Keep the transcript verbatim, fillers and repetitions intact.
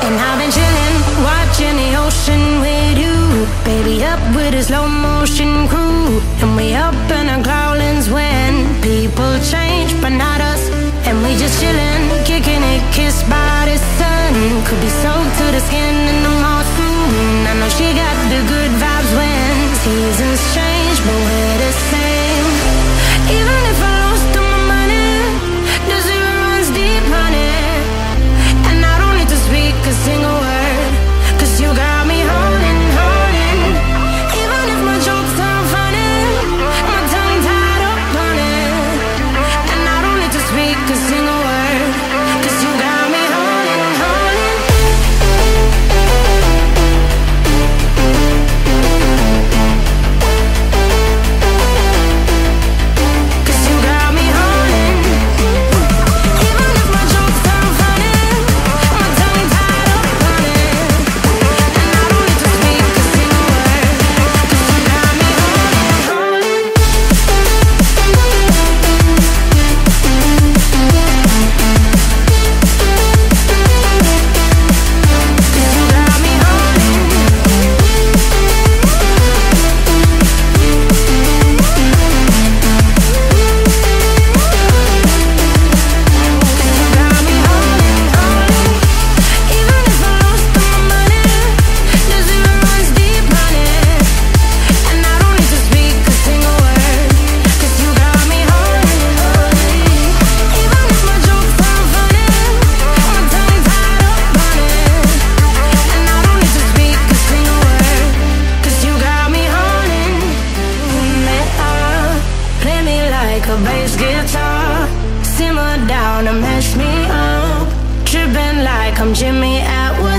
And I've been chillin', watching the ocean with you. Baby, up with a slow motion crew. And we up in our growlings when people change, but not us. And we just chillin', kicking it, kissed by the sun. Could be soaked to the skin in the monsoon. I know she got the good vibes when seasons change, but we're the same. Even if I lost all my money, the zero runs deep, honey. And I don't need to speak a single word, cause you got me holding, holding. Even if my jokes sound funny, my tongue tied up on it. And I don't need to speak a single word, cause you got me holding, holding. Cause you got me holding. Even if my jokes sound funny, my tongue tied up on it. And I don't need to speak a single word, cause you got me holding, holding. Cause you got me holding. Got me holding, holding. Even if I lost all my money, the zero runs deep, honey. And I don't need to speak a single word, cause you got me holding, holding. Even if my jokes sound funny, my tongue tied up on it. And I don't need to speak a single word, cause you got me holding. Me up, play me like a bass guitar. Simmer down and mash me up. Tripping like I'm Jimmy at work.